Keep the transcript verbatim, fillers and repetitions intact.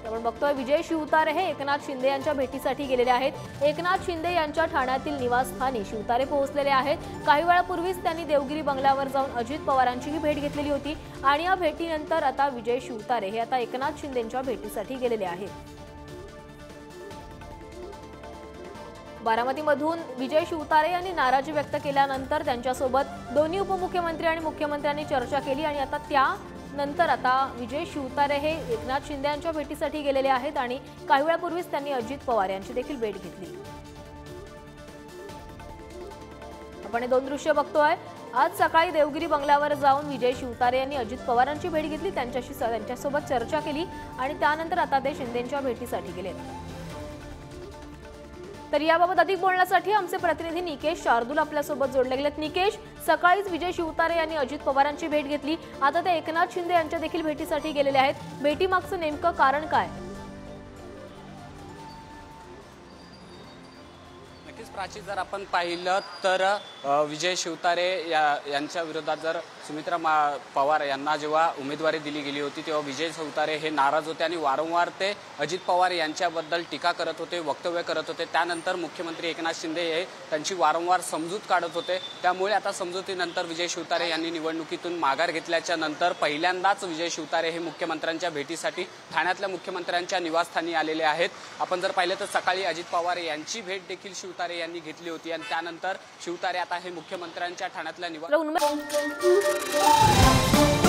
आपण बघतोय विजय शिवतारे हे एकनाथ शिंदे यांच्या भेटीसाठी गेलेले आहेत। एकनाथ शिंदे यांच्या ठाण्यातील निवासस्थानी शिवतारे पोहोचलेले आहेत। काही वेळापूर्वीच त्यांनी देवगिरी बंगल्यावर जाऊन अजित पवारांचीही भेट घेतलेली होती आणि या भेटीनंतर आता विजय शिवतारे हे आता एकनाथ शिंदेंच्या भेटीसाठी गेलेले आहेत। बारामतीमधून विजय शिवतारे यांनी नाराजी व्यक्त केल्यानंतर त्यांच्यासोबत दोन्ही उपमुख्यमंत्री आणि मुख्यमंत्र्यांनी चर्चा केली आणि आता त्यानंतर आता विजय शिवतारे हे एकनाथ शिंदे यांच्या भेटीसाठी गेलेले आहेत आणि काही वेळापूर्वीच त्यांनी अजित पवार यांची देखील भेट घेतली। आपण हे दोन दृश्य बघतोय। आज सकाळी देवगिरी बंगल्यावर जाऊन विजय शिवतारे यांनी अजित पवारांची भेट घेतली, त्यांच्याशी त्यांच्यासोबत चर्चा केली आणि त्यानंतर आता ते शिंदेंच्या भेटीसाठी गेले। तर याबाबत अधिक बोलण्यासाठी आमचे प्रतिनिधी निकेश शार्दूल आपल्यासोबत जोडले गेलेत। निकेश, सकाळीच विजय शिवतारे यांनी अजित पवारांची भेट घेतली, आता ते एकनाथ शिंदे यांच्या देखील भेटीसाठी गेलेले आहेत। भेटीमागचं नेमकं कारण काय? नक्कीच प्राची, जर आपण पाहिलं तर विजय शिवतारे या यांच्या विरोधात जर सुमित्रा पवार यांना जेव्हा उमेदवारी दिली गेली होती तेव्हा विजय शिवतारे हे नाराज होते आणि वारंवार ते अजित पवार यांच्याबद्दल टीका करत होते, वक्तव्य करत होते। त्यानंतर मुख्यमंत्री एकनाथ शिंदे हे त्यांची वारंवार समजूत काढत होते। त्यामुळे आता समजुतीनंतर विजय शिवतारे यांनी निवडणुकीतून माघार घेतल्याच्या नंतर पहिल्यांदाच विजय शिवतारे हे मुख्यमंत्र्यांच्या भेटीसाठी ठाण्यातल्या मुख्यमंत्र्यांच्या निवासस्थानी आलेले आहेत। आपण जर पाहिलं तर सकाळी अजित पवार यांची भेट देखील शिवतारे यांनी घेतली होती आणि त्यानंतर शिवतारे आता हे मुख्यमंत्र्यांच्या ठाण्यातल्या निवास